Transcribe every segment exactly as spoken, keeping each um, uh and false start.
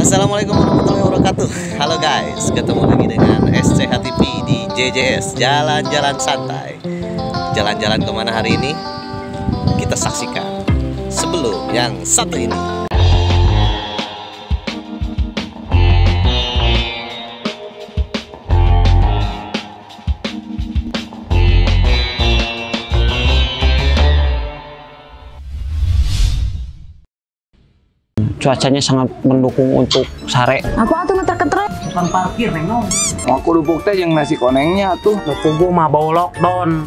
Assalamualaikum warahmatullahi wabarakatuh. Halo guys, ketemu lagi dengan S C H T V di J J S Jalan-Jalan Santai. Jalan-jalan kemana hari ini? Kita saksikan sebelum yang satu ini. Cuacanya sangat mendukung untuk sare. Apa tuh ngeter-keter? Bukan parkir, Neng. Aku dupuk teh yang nasi konengnya tuh. Tunggu mah bau lockdown.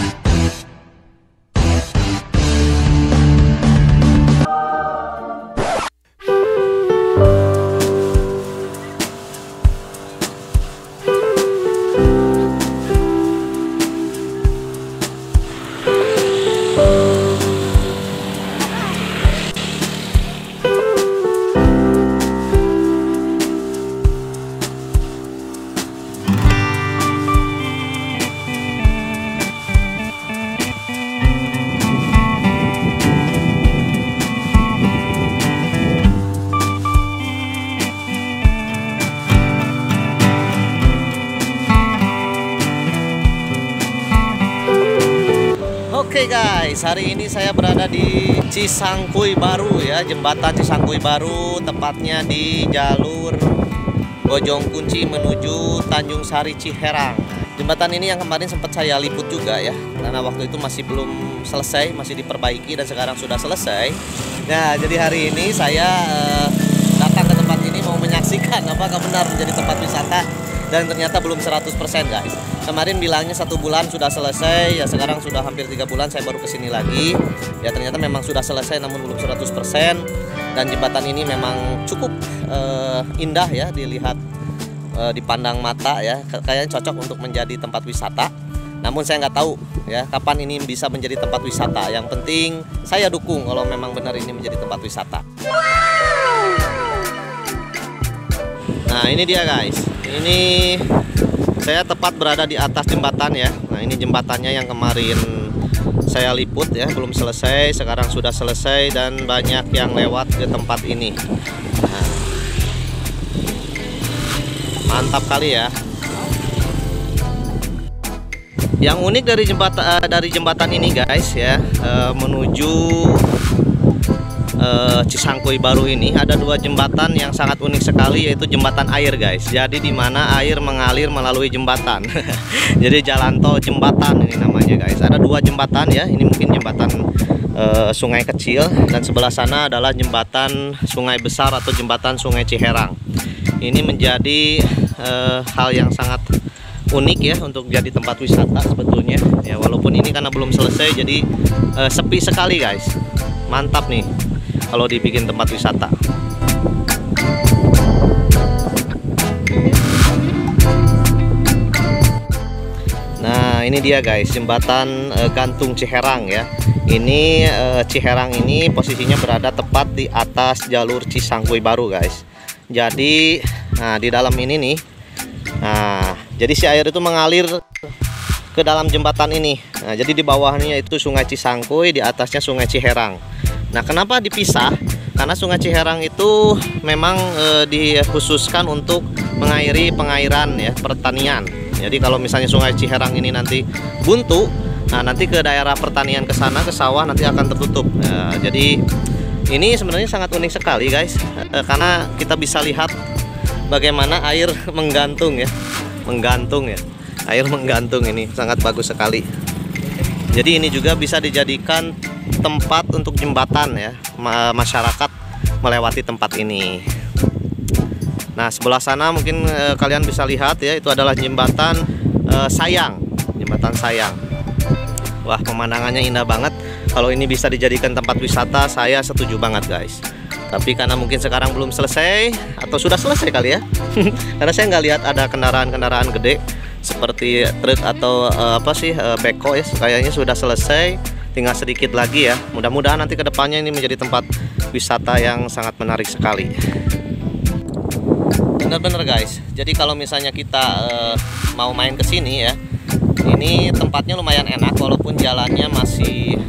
Oke guys, hari ini saya berada di Cisangkuy Baru ya, jembatan Cisangkuy Baru, tepatnya di jalur Bojong Kunci menuju Tanjung Sari Ciherang. Jembatan ini yang kemarin sempat saya liput juga ya, karena waktu itu masih belum selesai, masih diperbaiki dan sekarang sudah selesai. Nah, jadi hari ini saya eh, datang ke tempat ini mau menyaksikan apakah benar menjadi tempat wisata, dan ternyata belum seratus persen guys. Kemarin bilangnya satu bulan sudah selesai, ya sekarang sudah hampir tiga bulan saya baru kesini lagi. Ya ternyata memang sudah selesai namun belum seratus persen. Dan jembatan ini memang cukup uh, indah ya dilihat, uh, dipandang mata ya. Kayaknya cocok untuk menjadi tempat wisata. Namun saya nggak tahu ya kapan ini bisa menjadi tempat wisata. Yang penting saya dukung kalau memang benar ini menjadi tempat wisata. Nah ini dia guys, ini saya tepat berada di atas jembatan ya. Nah ini jembatannya yang kemarin saya liput ya, belum selesai, sekarang sudah selesai dan banyak yang lewat ke tempat ini. Nah, mantap kali ya. Yang unik dari jembatan dari jembatan ini guys ya, menuju Cisangkuy Baru ini ada dua jembatan yang sangat unik sekali, yaitu jembatan air guys. Jadi di mana air mengalir melalui jembatan. Jadi jalan tol jembatan ini namanya guys. Ada dua jembatan ya. Ini mungkin jembatan uh, sungai kecil dan sebelah sana adalah jembatan sungai besar atau jembatan Sungai Ciherang. Ini menjadi uh, hal yang sangat unik ya untuk jadi tempat wisata sebetulnya. Ya walaupun ini karena belum selesai jadi uh, sepi sekali guys. Mantap nih kalau dibikin tempat wisata. Nah ini dia guys, jembatan e, gantung Ciherang ya. Ini e, Ciherang ini posisinya berada tepat di atas jalur Cisangkuy Baru guys. Jadi nah di dalam ini nih, nah jadi si air itu mengalir ke dalam jembatan ini. Nah jadi di bawahnya itu Sungai Cisangkuy, di atasnya Sungai Ciherang. Nah kenapa dipisah? Karena Sungai Ciherang itu memang e, dikhususkan untuk mengairi pengairan ya, pertanian. Jadi kalau misalnya Sungai Ciherang ini nanti buntu, nah nanti ke daerah pertanian ke sana, ke sawah nanti akan tertutup. Nah, jadi ini sebenarnya sangat unik sekali guys, e, karena kita bisa lihat bagaimana air menggantung ya, menggantung ya, air menggantung ini sangat bagus sekali. Jadi ini juga bisa dijadikan tempat untuk jembatan ya, masyarakat melewati tempat ini. Nah sebelah sana mungkin e, kalian bisa lihat ya, itu adalah jembatan e, Sayang, jembatan Sayang. Wah pemandangannya indah banget. Kalau ini bisa dijadikan tempat wisata saya setuju banget guys. Tapi karena mungkin sekarang belum selesai atau sudah selesai kali ya. Karena saya nggak lihat ada kendaraan-kendaraan gede seperti truk atau e, apa sih e, beko ya, kayaknya sudah selesai. Tinggal sedikit lagi ya. Mudah-mudahan nanti kedepannya ini menjadi tempat wisata yang sangat menarik sekali. Bener-bener guys. Jadi kalau misalnya kita uh, mau main ke sini ya, ini tempatnya lumayan enak walaupun jalannya masih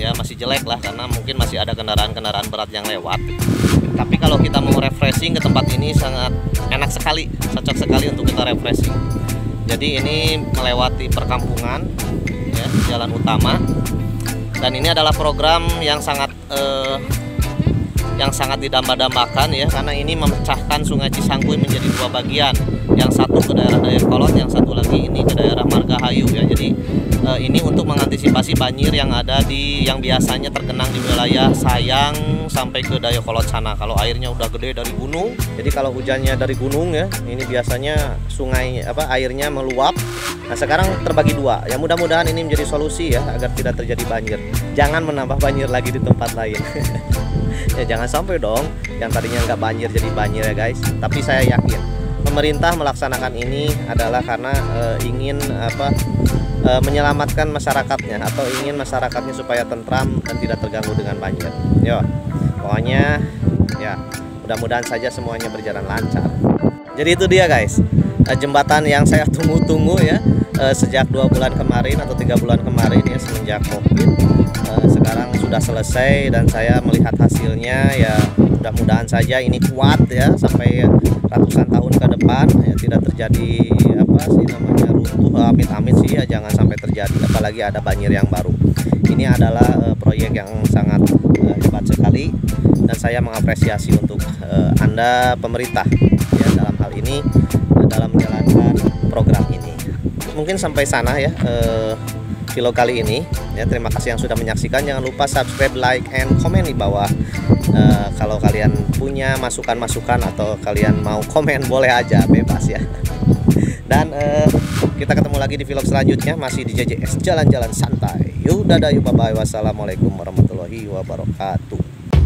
ya, masih jelek lah karena mungkin masih ada kendaraan-kendaraan berat yang lewat. Tapi kalau kita mau refreshing ke tempat ini sangat enak sekali, cocok sekali untuk kita refreshing. Jadi ini melewati perkampungan ya, jalan utama, dan ini adalah program yang sangat eh, yang sangat didamba-dambakan ya, karena ini memecahkan Sungai Cisangkuy menjadi dua bagian, yang satu ke daerah Dayakolot, yang satu lagi ini ke daerah Margahayu ya. Jadi eh, ini untuk mengantisipasi banjir yang ada di yang biasanya tergenang di wilayah Sayang sampai ke Dayakolot sana. Kalau airnya udah gede dari gunung, jadi kalau hujannya dari gunung ya, ini biasanya sungai apa airnya meluap. Nah sekarang terbagi dua. Ya mudah-mudahan ini menjadi solusi ya agar tidak terjadi banjir. Jangan menambah banjir lagi di tempat lain. Ya jangan sampai dong yang tadinya nggak banjir jadi banjir ya guys. Tapi saya yakin pemerintah melaksanakan ini adalah karena e, ingin apa e, menyelamatkan masyarakatnya, atau ingin masyarakatnya supaya tentram dan tidak terganggu dengan banjir. Yo, pokoknya ya mudah-mudahan saja semuanya berjalan lancar. Jadi itu dia guys, e, jembatan yang saya tunggu-tunggu ya e, sejak dua bulan kemarin atau tiga bulan kemarin ya, semenjak COVID. Sekarang sudah selesai dan saya melihat hasilnya ya, mudah-mudahan saja ini kuat ya sampai ratusan tahun ke depan ya, tidak terjadi apa sih namanya runtuh, amit-amit sih ya, jangan sampai terjadi, apalagi ada banjir yang baru. Ini adalah uh, proyek yang sangat uh, hebat sekali, dan saya mengapresiasi untuk uh, Anda pemerintah ya dalam hal ini uh, dalam menjalankan program ini. Mungkin sampai sana ya uh, video kali ini ya. Terima kasih yang sudah menyaksikan. Jangan lupa subscribe, like, and komen di bawah. Uh, kalau kalian punya masukan-masukan atau kalian mau komen boleh aja, bebas ya. Dan uh, kita ketemu lagi di vlog selanjutnya, masih di J J S Jalan-Jalan Santai. Yuk dadah, yuk bye bye, wassalamualaikum warahmatullahi wabarakatuh.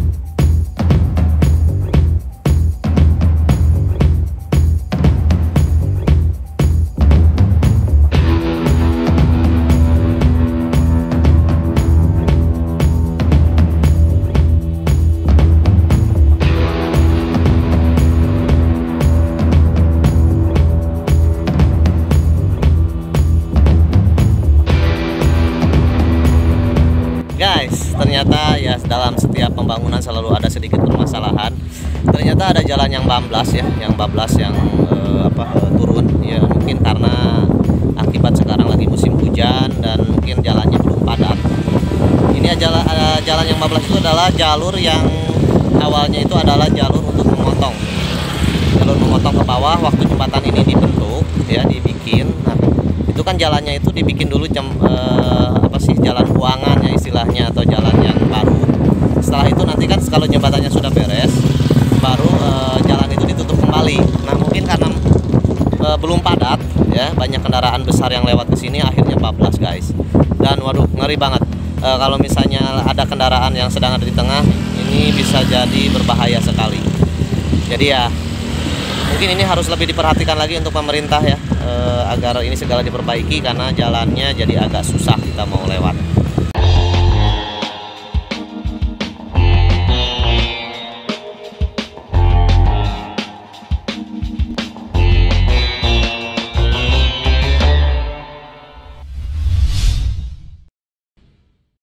Guys, ternyata ya dalam setiap pembangunan selalu ada sedikit permasalahan. Ternyata ada jalan yang bablas ya, yang bablas yang eh, apa eh, turun ya, mungkin karena akibat sekarang lagi musim hujan dan mungkin jalannya belum padat. Ini jalan eh, jalan yang bablas itu adalah jalur yang awalnya itu adalah jalur untuk memotong. Jalur memotong ke bawah waktu jembatan ini dibentuk ya, dibikin. Nah, itu kan jalannya itu dibikin dulu jam eh, apa sih jalan buangan ya istilahnya, atau jalan yang baru. Setelah itu nanti kan kalau jembatannya sudah beres, baru eh, jalan itu ditutup kembali. Nah mungkin karena eh, belum padat ya, banyak kendaraan besar yang lewat ke sini, akhirnya bablas guys. Dan waduh ngeri banget. Eh, kalau misalnya ada kendaraan yang sedang ada di tengah, ini bisa jadi berbahaya sekali. Jadi ya mungkin ini harus lebih diperhatikan lagi untuk pemerintah ya, eh, agar ini segala diperbaiki, karena jalannya jadi agak susah kita mau lewat.